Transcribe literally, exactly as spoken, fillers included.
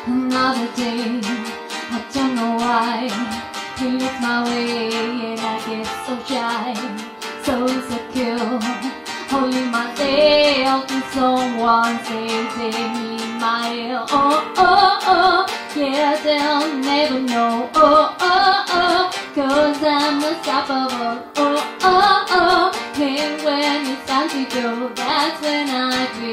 Another day, I don't know why. He looks my way and I get so shy, so insecure, holding myself to someone saving me my ear. Oh, oh, oh, yeah, they'll never know. Oh, oh, oh, cause I'm unstoppable. Oh, oh, oh, and when it's time to go, that's when I feel